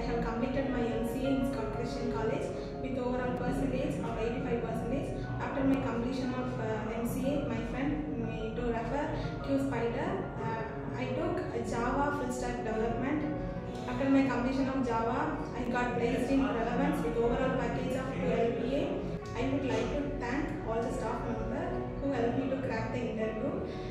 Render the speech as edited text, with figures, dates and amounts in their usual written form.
have completed my MCA in Christian College with overall percentage of 85%. After my completion of MCA, my friend me to refer QSpider. I took Java full stack development. After my completion of Java, I got placed in Relevance with overall package of 12 LPA. I would like to thank all the staff members who helped me to crack the interview.